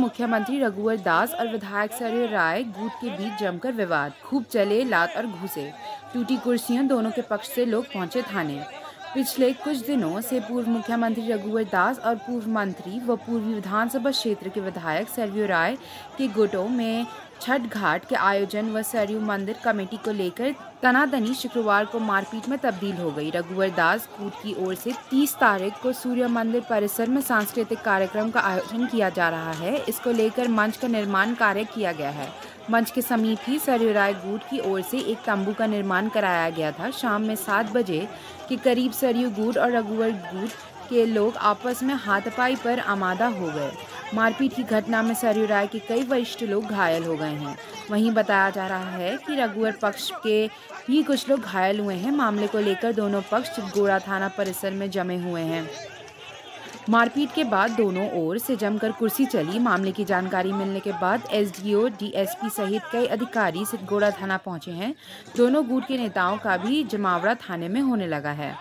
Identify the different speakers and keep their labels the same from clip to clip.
Speaker 1: मुख्यमंत्री रघुवर दास और विधायक सरयू राय गुट के बीच जमकर विवाद, खूब चले लात और घूसे, टूटी कुर्सियां, दोनों के पक्ष से लोग पहुंचे थाने। पिछले कुछ दिनों से पूर्व मुख्यमंत्री रघुवर दास और पूर्व मंत्री व पूर्वी विधानसभा क्षेत्र के विधायक सरयू राय के गुटों में छठ घाट के आयोजन व सरयू मंदिर कमेटी को लेकर तनातनी शुक्रवार को मारपीट में तब्दील हो गई। रघुवर दास गुट की ओर से 30 तारीख को सूर्य मंदिर परिसर में सांस्कृतिक कार्यक्रम का आयोजन किया जा रहा है। इसको लेकर मंच का निर्माण कार्य किया गया है। मंच के समीप ही सरयू राय गुट की ओर से एक तंबू का निर्माण कराया गया था। शाम में 7 बजे के करीब सरयू गुट और रघुवर गुट के लोग आपस में हाथापाई पर आमादा हो गए। मारपीट की घटना में सरयू राय के कई वरिष्ठ लोग घायल हो गए हैं। वहीं बताया जा रहा है कि रघुवर पक्ष के भी कुछ लोग घायल हुए हैं। मामले को लेकर दोनों पक्ष चितगोड़ा थाना परिसर में जमे हुए हैं। मारपीट के बाद दोनों ओर से जमकर कुर्सी चली। मामले की जानकारी मिलने के बाद एसडीओ, डीएसपी सहित कई अधिकारी चितगोड़ा थाना पहुंचे हैं। दोनों गुट के नेताओं का भी जमावड़ा थाने में होने लगा है।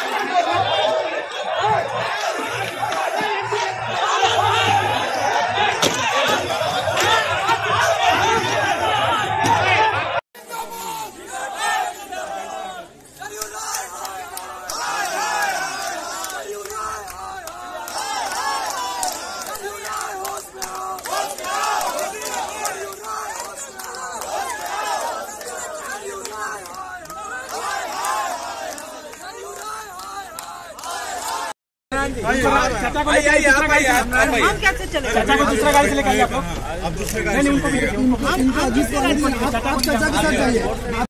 Speaker 2: चाचा को लेकर दूसरा गाड़ी हम कैसे चले? चाचा को दूसरा गाड़ी से लेकर आइए आप लोग। अब दूसरा गाड़ी नहीं, उनको भी चाचा के साथ जाइए।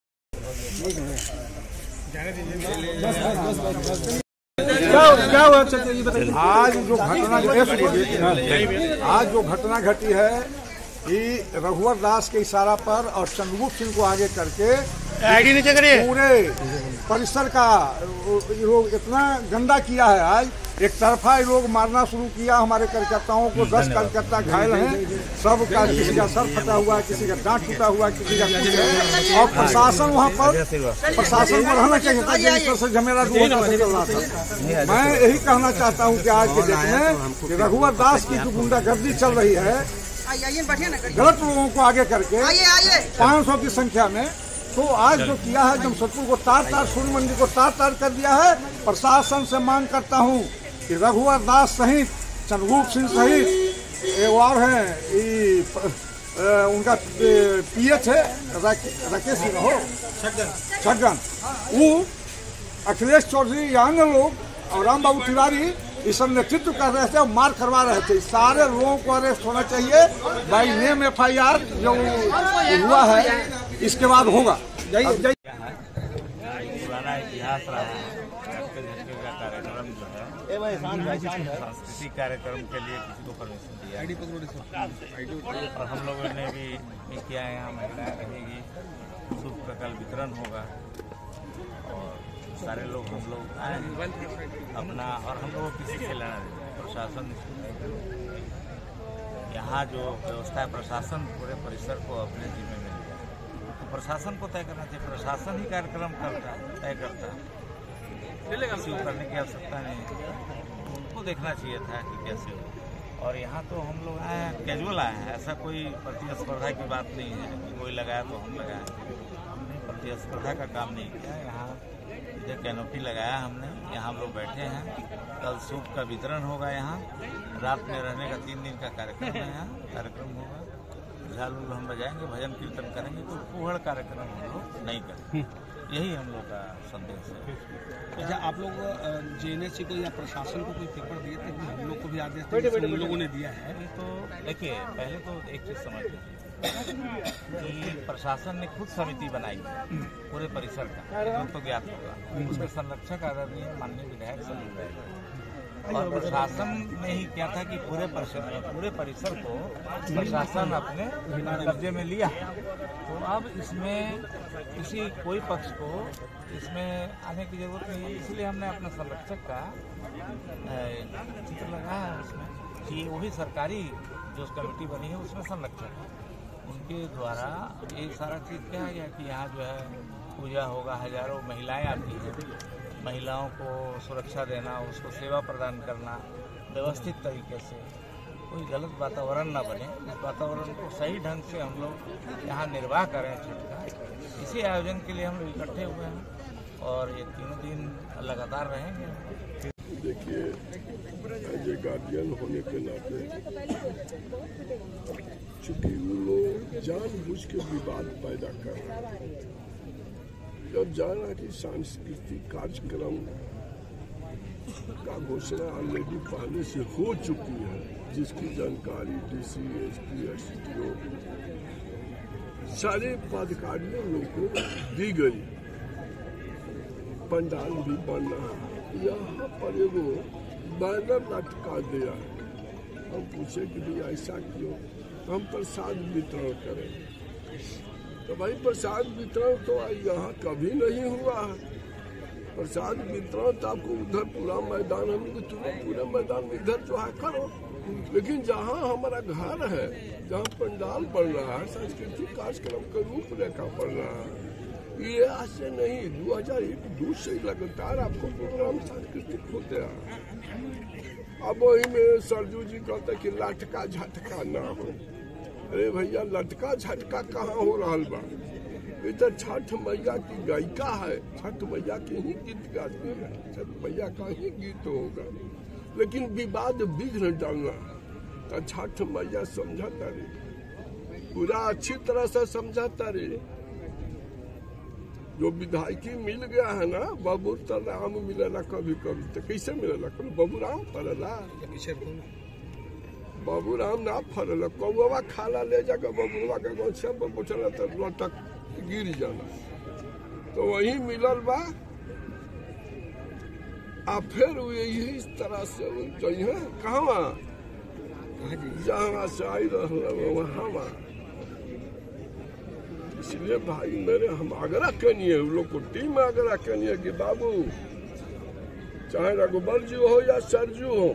Speaker 2: क्या हुआ चाचा, ये बताइए।
Speaker 3: आज जो घटना घटी है कि रघुवर दास के इशारा पर और चंद्रगुप्त सिंह को आगे करके
Speaker 2: आईडी नीचे करिए,
Speaker 3: पूरे परिसर का लोग इतना गंदा किया है। आज एक तरफा लोग मारना शुरू किया हमारे कार्यकर्ताओं को। 10 कार्यकर्ता घायल हैं, सब का किसी का सर फटा हुआ, किसी का दांत टूटा हुआ, किसी का कुछ है। और प्रशासन वहाँ पर प्रशासन को रहना चाहिए था, जिस तरह से झमेला चल रहा था। मैं यही कहना चाहता हूँ कि आज के डेट में रघुवर दास की जो गुंडागर्दी चल रही है, गलत लोगों को आगे करके 500 की संख्या में, तो आज जो किया है जमशेदपुर को तार सूर्य मंदिर को तार कर दिया है। प्रशासन से मांग करता हूँ कि रघुवर दास सहित चंद्रगुप्त सिंह सहित एक और है उनका पीएच है राकेश सिंह हो छगन, वो अखिलेश चौधरी, अन्य लोग और राम बाबू तिवारी, ये सब नेतृत्व कर रहे थे और मार करवा रहे थे। सारे लोगों को अरेस्ट होना चाहिए। बाई नेम FIR जो हुआ है इसके बाद होगा।
Speaker 4: पुराना इतिहास रहा है का कार्यक्रम जो है, सांस्कृतिक कार्यक्रम के लिए किसी को परमिशन दिया और हम लोगों ने भी किया। यहाँ महिलाएं रहेगी, सूप का कल वितरण होगा और सारे लोग हम लोग आए अपना, और हम लोग किसी से लेना देना। प्रशासन यहाँ जो व्यवस्था है, प्रशासन पूरे परिसर को अपने जिम्मे में लिया, तो प्रशासन को तय करना चाहिए। प्रशासन ही कार्यक्रम तय करता है, किसी को करने की आवश्यकता नहीं। उनको देखना चाहिए था कि कैसे हो। और यहाँ तो हम लोग आए हैं, कैजुअल आए हैं, ऐसा कोई प्रतिस्पर्धा की बात नहीं है कि कोई लगाया तो हम लगाए। हमने प्रतिस्पर्धा का काम नहीं किया। यहाँ इधर कैनोपी लगाया हमने, यहाँ हम लोग बैठे हैं। कल सूप का वितरण होगा। यहाँ रात में रहने का 3 दिन का कार्यक्रम है। यहाँ कार्यक्रम होगा, झाल उल हम बजाएंगे, भजन कीर्तन करेंगे, तो फूहड़ कार्यक्रम हम लोग नहीं करेंगे। यही हम लोग का संदेश है।
Speaker 2: अच्छा, आप लोग JNSC को या प्रशासन को कोई पेपर दिए थे? हम लोग को भी आदेश हम लोगों ने दिया है।
Speaker 4: तो देखिए, पहले तो एक चीज समझ लीजिए कि प्रशासन ने खुद समिति बनाई पूरे परिसर का, तो ज्ञात होगा। उसके संरक्षक आदरणीय माननीय विधायक सरयू राय, और प्रशासन ने ही क्या था कि पूरे परिसर को प्रशासन अपने कब्जे में लिया। तो अब इसमें किसी कोई पक्ष को इसमें आने की जरूरत नहीं है। इसलिए हमने अपने संरक्षक का चित्र लगाया है उसमें कि वही सरकारी जो कमेटी बनी है उसमें संरक्षक है, उनके द्वारा ये सारा चीज़ कहा गया कि यहाँ जो है पूजा होगा, हजारों महिलाएं आती हैं, महिलाओं को सुरक्षा देना, उसको सेवा प्रदान करना व्यवस्थित तरीके से, कोई गलत वातावरण न बने, इस वातावरण को सही ढंग से हम लोग यहाँ निर्वाह करें छठ का। इसी आयोजन के लिए हम लोग इकट्ठे हुए हैं और ये 3 दिन लगातार रहेंगे।
Speaker 5: देखिए, एज ए गार्जियन होने के नाते चूंकि वो लोग जानबूझ के विवाद पैदा कर रहे हैं, जब जाना कि सांस्कृतिक कार्यक्रम का घोषणा ऑलरेडी पहले से हो चुकी है, जिसकी जानकारी डीसी, एसपी, एसडीओ सारे पदाधिकारियों लोगों को दी गई। पंडाल भी बन रहा है, यहाँ पर एगो बैनर लटका दिया है। हम पूछे कि भाई ऐसा क्यों, हम प्रसाद वितरण करें, तो भाई प्रसाद वितरण तो यहाँ कभी नहीं हुआ है। प्रसाद वितरण तो आपको उधर पूरा मैदान, हम पूरे मैदान में इधर जो है करो, लेकिन जहाँ हमारा घर है, जहाँ पंडाल बन रहा है, सांस्कृतिक कार्यक्रम का रूपरेखा बन रहा है, ये आज से नहीं 2001-2 से लगातार आपको प्रोग्राम सांस्कृतिक होते हैं। अब वही में सरजू जी कहते कि लटका झटका ना हो। अरे भैया, लटका झटका कहाँ हो रहा बा? ये तो छठ मैया की गायिका है, छठ मैया के ही गीत गाती है, छठ मैया का ही गीत होगा। लेकिन विवाद विघ्न डालना तो छठ मैया समझाता रही, पूरा अच्छी तरह से समझाता रही। जो विधायकी मिल गया है ना, बाबू तो राम मिलेला कभी कभी, तो कैसे मिलेला? कभी बाबू राम फरला, बाबू राम ना फरला, कौवा खाला ले जाकर बबुआ के गोछे पर बैठला तो लटक गिर जाना, तो वही मिलल बा। आ फिर यही इस तरह से चाहिए कहाँ जहाँ से आई वहाँ। इसलिए भाई मेरे हम आग्रह करिए, उन लोग को टीम आग्रह करिए कि बाबू, चाहे रघुबर जी हो या सरजू हो,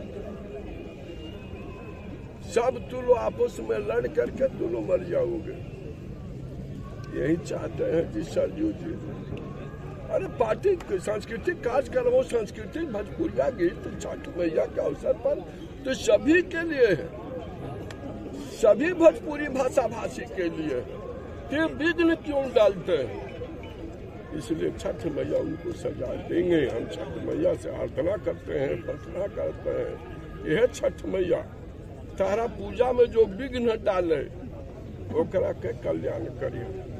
Speaker 5: सब तुम लोग आपस में लड़ करके तुम लोग मर जाओगे। यही चाहते हैं जी सरजू जी। अरे पार्टी सांस्कृतिक कार्यक्रम, सांस्कृतिक भोजपुरिया गीत छठ मैया के अवसर पर तो सभी के लिए है, सभी भोजपुरी भाषा भाषी के लिए है। ये विघ्न क्यों डालते हैं? इसलिए छठ मैया उनको सजा देंगे। हम छठ मैया से आराधना करते हैं, प्रार्थना करते हैं, यह छठ मैया तारा पूजा में जो विघ्न डाले ओकरा के कल्याण करिए।